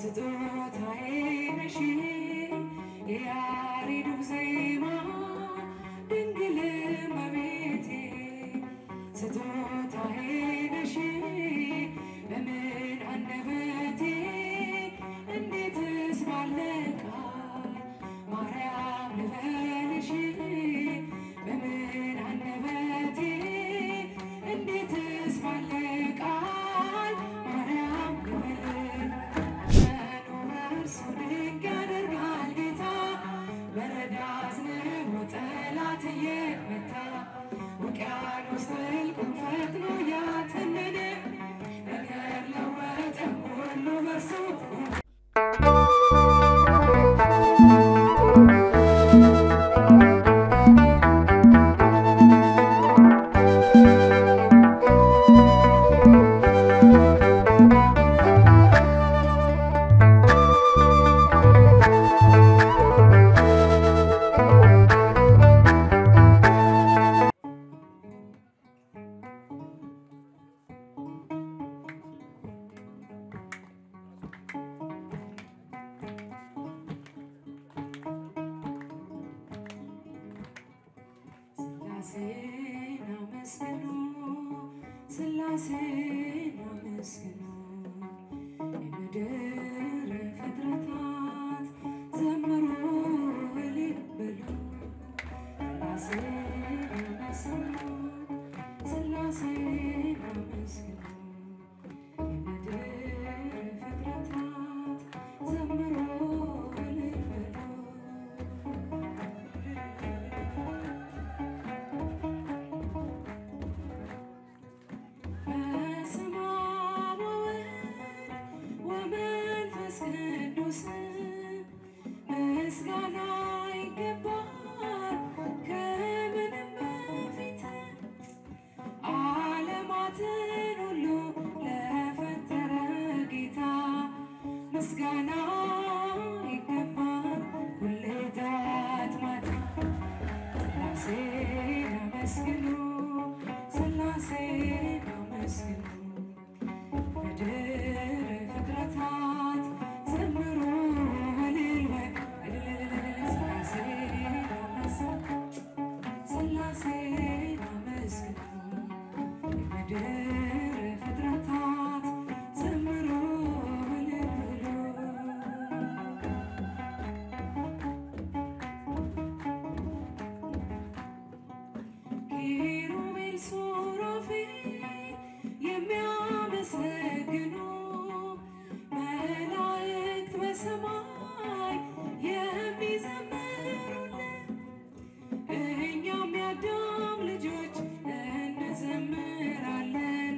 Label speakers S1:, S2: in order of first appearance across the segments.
S1: ስጦታዬ ነሽ የያሬዱ ዜማ ድንግል እመቤቴ ስጦታዬ ነሽ በምን አንደበቴ እንዴትስ ባለ ቃል ማርያም ልበልሽ በምን አንደበቴ እንዴትስ ባለ ቃል ማርያም ልበልሽ መኖር እርሱ ድንቅ ያደርጋል ጌታ በረዳ አዝንቦ ጠላት እየመታ ውቅያኖስ ጥልቁን ፈጥኖ ያተነነ ነገር ለወጠ ሁሉ በእርሱ ሥላሴን አመስግኑ የምድር ፍጥረታት ዘምሩ እልል በሉ ሥላሴን አመስግኑ ሥላሴን አመስግኑ የምድር ፍጥረታት ዘምሩ እልል በሉ ምስጋና ይገባል ከምንም በፊት ዓለማትን ሁሉ ለፈጠረ ጌታ ምስጋና ይገባል ሁሌ ጠዋት ማታ ሥላሴን አመስግኑ ሥላሴን አመስግኑ ምድር ፍጥረታት ዘምሩ ሥላሴን አመስግኑ የምድር ፍጥረታት ዘምሩ እልል በሉ ኪሩቤል ሱራፌል የሚያመሰግኑ መላእክት በሰማይ የሚዘምሩልን እኛም የአዳም ልጆች እንዘምራለን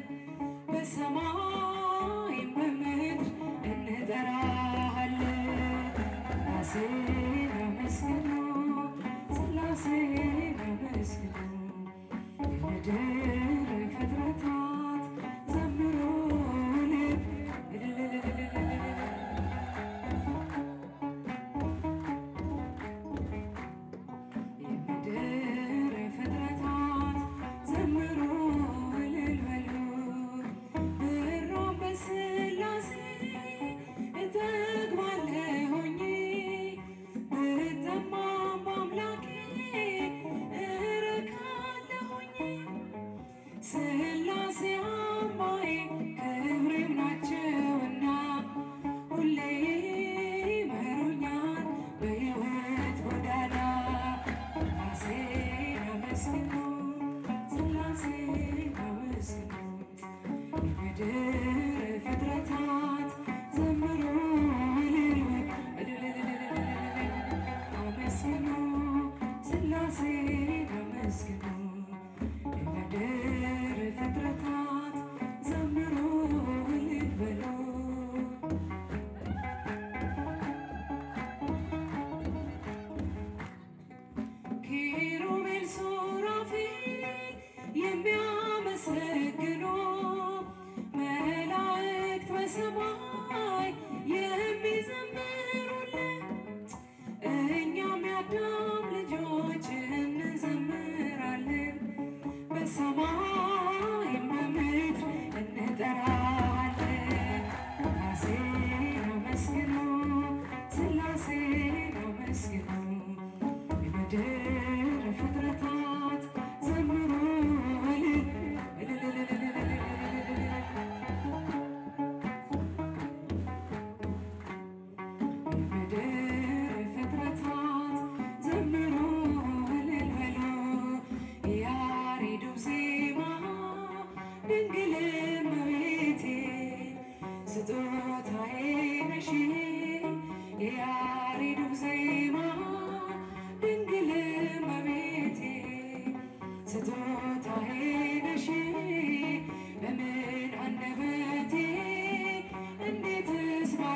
S1: በሰማይም በምድር እንጠራሃለን ሥላሴን አመስግኑ ሥላሴን አመስግኑ የምድር ፍጥረታት ዘምሩ እጠግባለሁኝ ብጠማ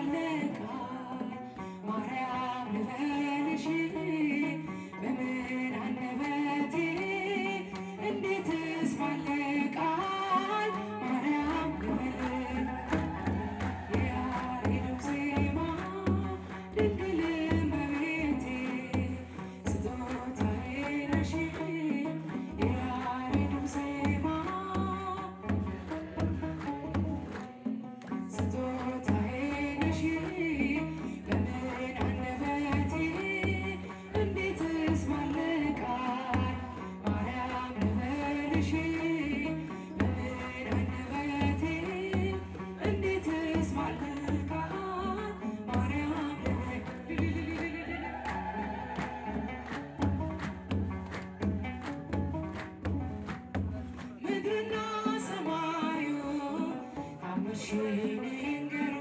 S1: ባለ ቃል ማርያም ልበልሽ በምን አንደበቴ እንዴትስ ባለ ቃል ማርያም ልበልሽ የያሬዱ ዜማ ድንግል እመቤቴ ስጦታዬ ነሽ የያሬዱ ዜማ ስጦታዬ ነሽ በምን አንደበቴ እንዴትስ ባለ ቃል ማርያም ልበልሽ በምን አንደበቴ እንዴትስ ባለ ቃል ማርያም ምድርና ሰማዩ ታምርሽን ይንገሩ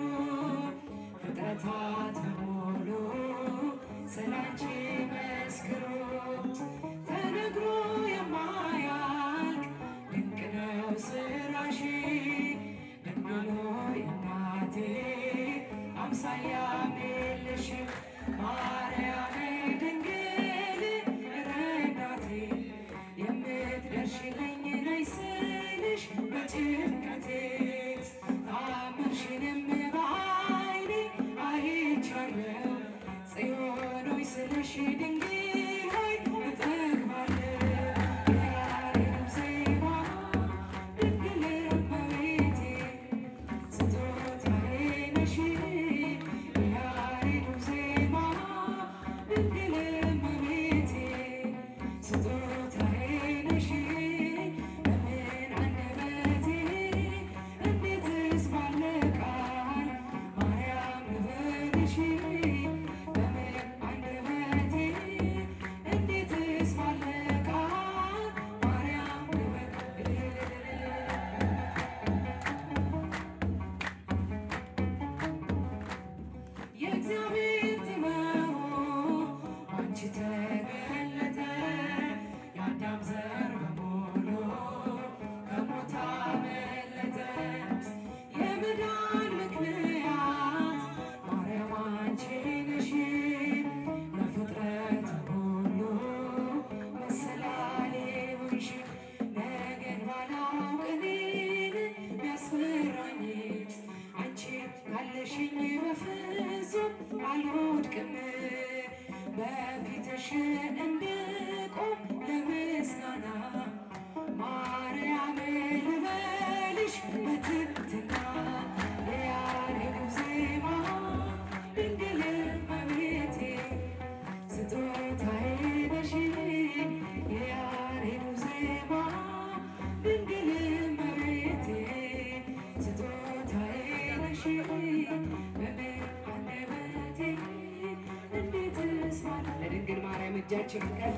S1: ፍጥረታት በሙሉ ስላንቺ መስክሩ ተነግሮ የማያልቅ ድንቅ ነው ስራሽ ድንግል ሆይ እናቴ አምሳያም የለሽ ማርያም ድንግል ረዳቴ የምትደርሽልኝ ነይ ስልሽ በጭንቀቴ ታምርሽንም በዓይኔ አይቻለሁ ጽዮን ሆይ ስልሽ ድንግል ሆይ እጠግባለሁ የያሬዱ ዜማ ድንግል እመቤቴ ስጦታዬ ነሽ የያሬዱ ዜማ ድንግል እመቤቴ ስጦታዬ ነሽ በምን አንደበቴ እንዴትስ ባለ ቃል ማርያም ልበልሽ በምን አንደበቴ እንዴትስ ባለ ቃል ማርያም ልበልሽ የእግዚአብሔር ጥበቡ አንቺ ተገለጠ የአዳም ዘር በሙሉ ከሞት አመለጠ የመዳን ምክንያት ማርያም አንቺ ነሽ ለፍጥረት ሁሉ መሰላሌ ሆንሽ ነገን ባላውቅ እኔን ቢያስፈራኝ አንቺ ካለሽኝ በፍጹም አልወድቅም በፊትሽ እንድቆም ለምስጋና ማርያም ልበልሽ በትሕትና የያሬዱ ዜማ ድንግል እመቤቴ ስጦታዬ ነሽ የያሬዱ ዜማ ድንግል እመቤቴ ስጦታዬ ነሽ በምን አንደበቴ እንዴትስ ባለ ለድንግል ማርያም እጃችን ከፍ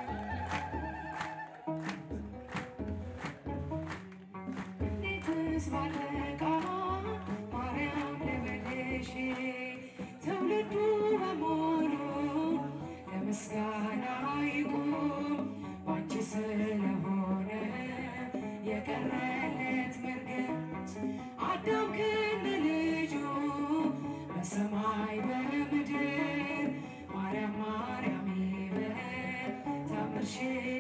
S1: እንዴትስ ባለ ቃል ማርያም ልበልሽ ትውልዱ በሙሉ ለምስጋና ይቁም ባንቺ ስለሆነ የቀረለት መርገም አዳም ከነ ልጁ በሰማይ በምድር ማርያም ማርያም ይበል ታምርሽ